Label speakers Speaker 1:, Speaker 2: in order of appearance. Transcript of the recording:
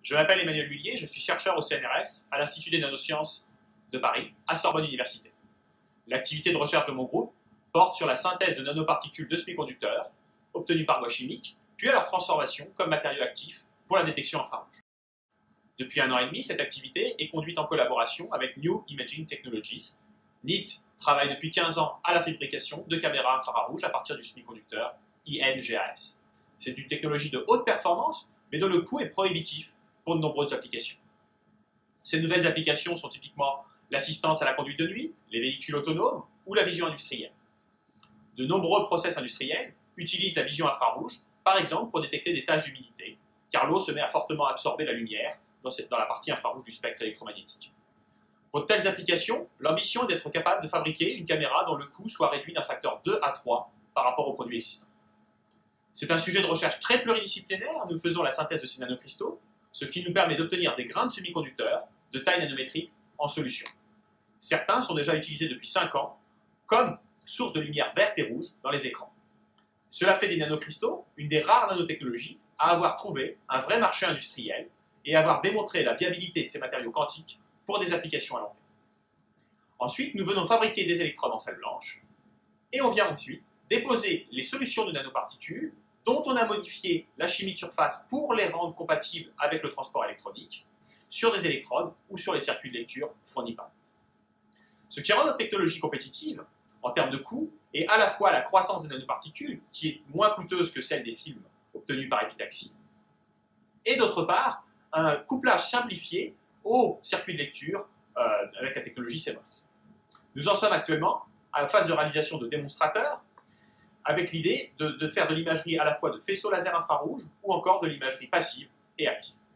Speaker 1: Je m'appelle Emmanuel Lhuillier, je suis chercheur au CNRS à l'Institut des nanosciences de Paris, à Sorbonne Université. L'activité de recherche de mon groupe porte sur la synthèse de nanoparticules de semi-conducteurs obtenues par voie chimique, puis à leur transformation comme matériau actif pour la détection infrarouge. Depuis 1 an et demi, cette activité est conduite en collaboration avec New Imaging Technologies. NIT travaille depuis 15 ans à la fabrication de caméras infrarouges à partir du semi-conducteur INGAS. C'est une technologie de haute performance, mais dont le coût est prohibitif pour de nombreuses applications. Ces nouvelles applications sont typiquement l'assistance à la conduite de nuit, les véhicules autonomes ou la vision industrielle. De nombreux process industriels utilisent la vision infrarouge, par exemple pour détecter des taches d'humidité, car l'eau se met à fortement absorber la lumière dans la partie infrarouge du spectre électromagnétique. Pour de telles applications, l'ambition est d'être capable de fabriquer une caméra dont le coût soit réduit d'un facteur 2 à 3 par rapport aux produits existants. C'est un sujet de recherche très pluridisciplinaire, nous faisons la synthèse de ces nanocristaux, ce qui nous permet d'obtenir des grains de semi-conducteurs de taille nanométrique en solution. Certains sont déjà utilisés depuis 5 ans comme source de lumière verte et rouge dans les écrans. Cela fait des nanocristaux une des rares nanotechnologies à avoir trouvé un vrai marché industriel et à avoir démontré la viabilité de ces matériaux quantiques pour des applications à long terme. Ensuite, nous venons fabriquer des électrodes en salle blanche et on vient ensuite déposer les solutions de nanoparticules dont on a modifié la chimie de surface pour les rendre compatibles avec le transport électronique sur des électrodes ou sur les circuits de lecture fournis par NIT. Ce qui rend notre technologie compétitive en termes de coût est à la fois la croissance des nanoparticules, qui est moins coûteuse que celle des films obtenus par épitaxie, et d'autre part, un couplage simplifié au circuit de lecture avec la technologie CMOS. Nous en sommes actuellement à la phase de réalisation de démonstrateurs, avec l'idée de faire de l'imagerie à la fois de faisceaux laser infrarouges ou encore de l'imagerie passive et active.